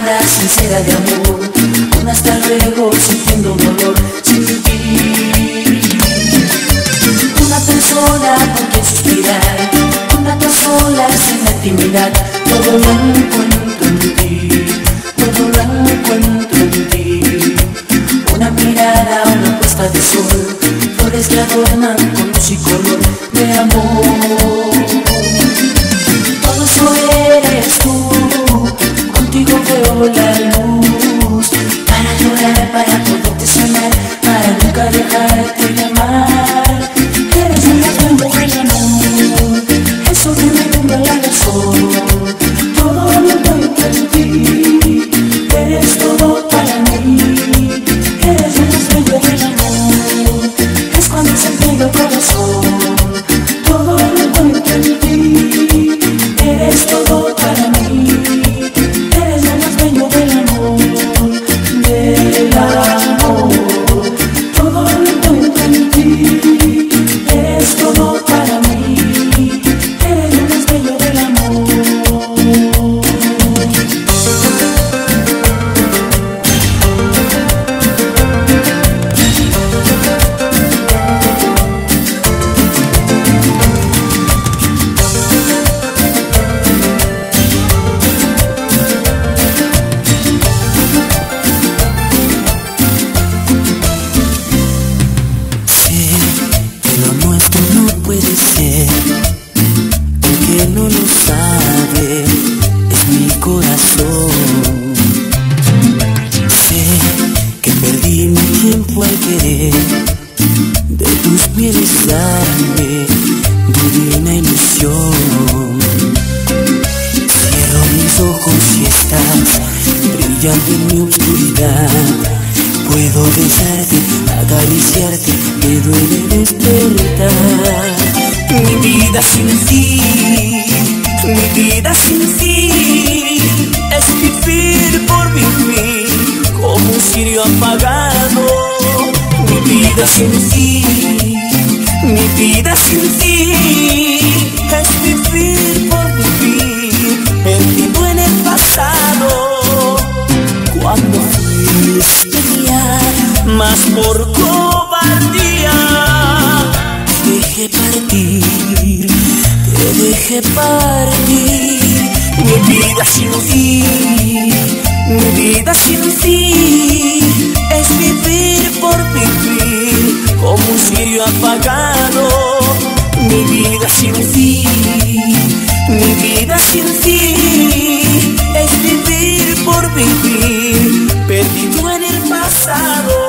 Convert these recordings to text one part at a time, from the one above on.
palabra sincera de amor, un hasta luego sintiendo dolor sin ti. Una persona con quien suspirar, un rato solas en la intimidad, todo lo encuentro en ti, todo lo encuentro en ti. Una mirada, una puesta de sol, flores que adornan con luz y color de amor. Todo eso eres tú, contigo veo la luz, para llorar, para poderte soñar, para nunca dejarte de amar. Eres un ejemplo del amor, eso que me tumba la razón. Todo lo encuentro en ti, eres todo para mí. Eres un ejemplo del amor, es cuando se pega el corazón. Todo lo encuentro en ti, eres todo para mí. Eres lo más bello del amor, del amor. Todo lo encuentro en ti, eres todo para mí. Eres lo más bello del amor. Lo nuestro no puede ser, el que no lo sabe es mi corazón. Sé que perdí mi tiempo al querer de tus pies besarme, divina ilusión. Cierro mis ojos y estás brillando en mi oscuridad. Puedo besarte, acariciarte, me duele despertar. Mi vida sin ti, mi vida sin ti, es vivir por vivir como un cirio apagado. Mi vida sin ti, mi vida sin ti, es vivir por vivir, perdido en el pasado. Cuando fuiste mía, más por cobardía, te dejé partir, te dejé partir. Mi vida sin ti, mi vida sin ti, es vivir por vivir como un cirio apagado. Mi vida sin ti, mi vida sin ti, es vivir por vivir, perdido en el pasado.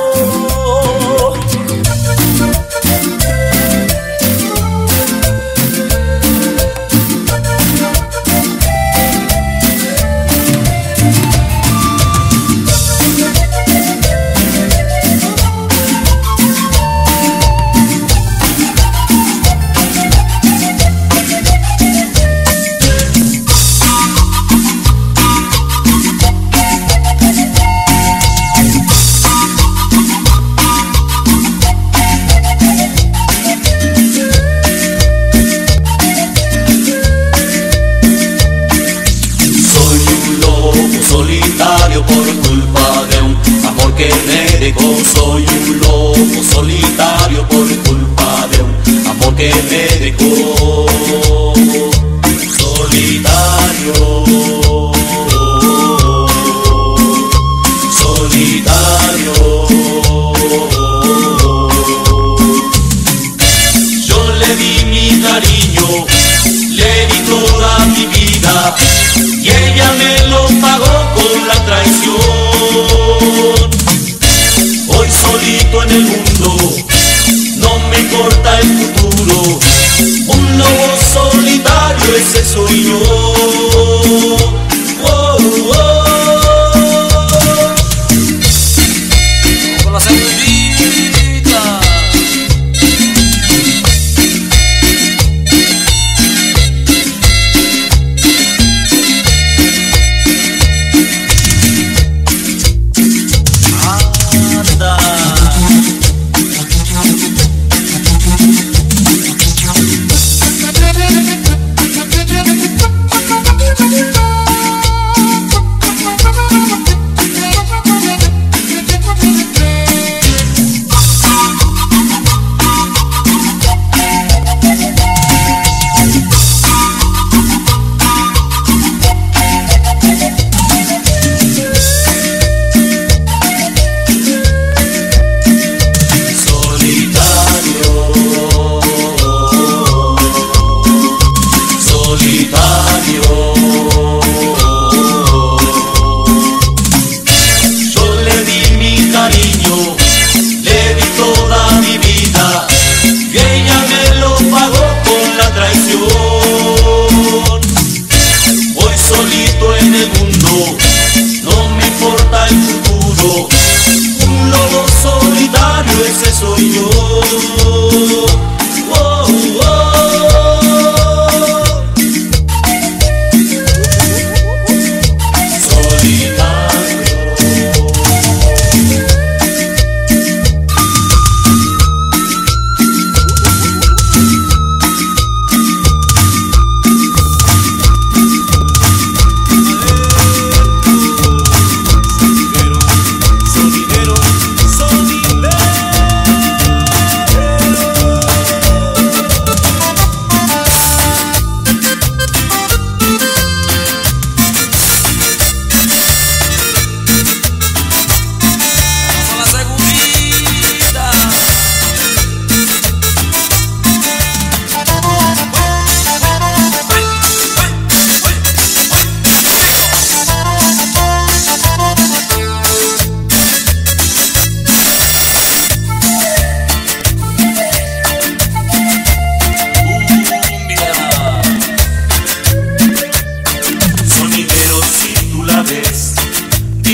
Solitario por culpa de un amor que me dejó. Soy un lobo solitario por culpa de un amor que me dejó. Solitario, solitario. Yo le di mi cariño, le di toda mi vida, y ella me lo pagó con la traición. Hoy solito en el mundo, no me importa el futuro. Un lobo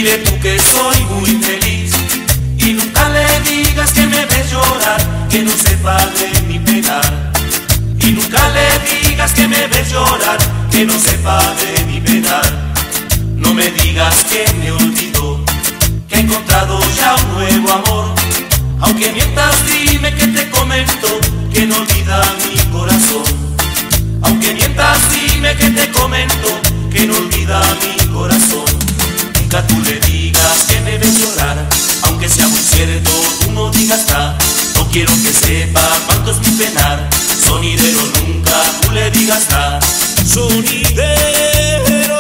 Dile tú que soy muy feliz y nunca le digas que me ves llorar, que no sepa de mi penar. Y nunca le digas que me ves llorar, que no sepa de mi penar. No me digas que me olvidó, que he encontrado ya un nuevo amor. Aunque mientras dime que te comento que no olvida mi corazón. Aunque mientras dime que te comento que no olvida mi corazón. Nunca tú le digas que me ves llorar, aunque sea muy cierto, tú no digas nada. No quiero que sepa cuánto es mi penar. Sonidero, nunca tú le digas nada. Sonidero.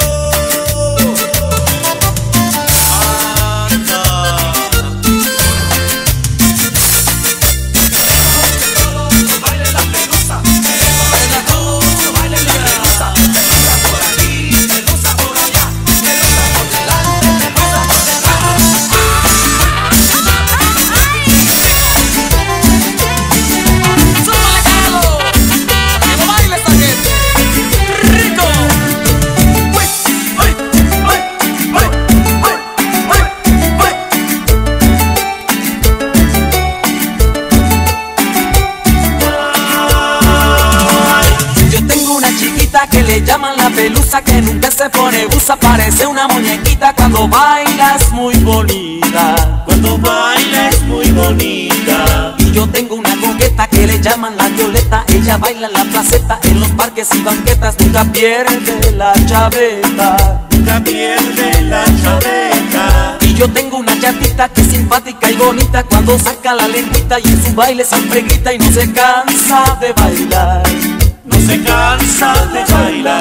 Que le llaman la pelusa, que nunca se pone busa, parece una muñequita. Cuando baila es muy bonita, cuando baila es muy bonita. Y yo tengo una coqueta que le llaman la Violeta, ella baila en la placeta, en los parques y banquetas, nunca pierde la chaveta, nunca pierde la chaveta. Y yo tengo una chatita que es simpática y bonita, cuando saca la lengüita y en su baile siempre grita y no se cansa de bailar, no se cansa de bailar.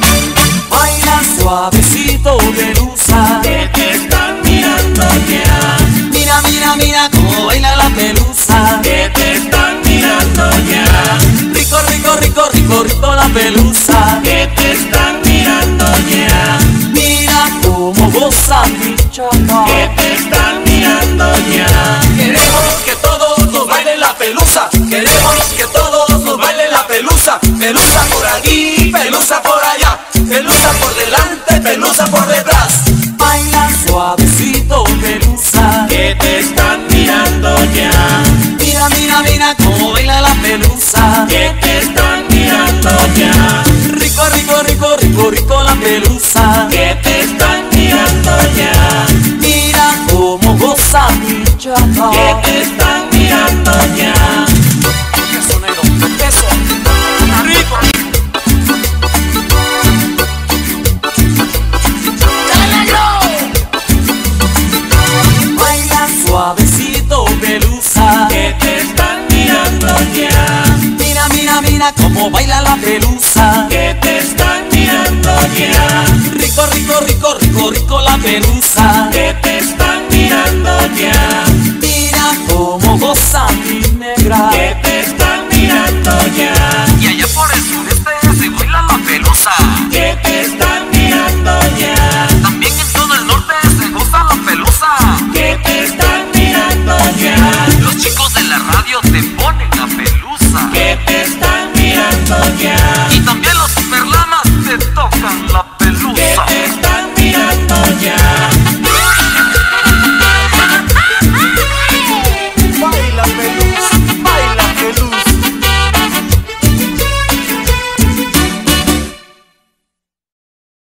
Baila suavecito, pelusa, que te están mirando ya. Mira, mira, mira cómo baila la pelusa, que te están mirando ya. Rico, rico, rico, rico, rico la pelusa, que te están mirando ya. Mira cómo goza mi chapa, que te están mirando ya. Queremos que todos nos bailen la pelusa, queremos que todos nos bailen la pelusa. Pelusa por aquí, pelusa por allá, pelusa por delante, pelusa por detrás. Baila suavecito, pelusa, que te están mirando ya. Mira, mira, mira cómo baila la pelusa, que te están mirando ya. Rico, rico, rico, rico, rico la pelusa, que te están mirando ya. Mira cómo goza mi chapa, que te están mirando ya. Eso, rico. Baila suavecito, pelusa, que te están mirando ya. Mira, mira, mira cómo baila la pelusa, que te están mirando ya. Rico, rico, rico, rico, rico la pelusa, que te están mirando ya. Mira cómo goza mi negra, que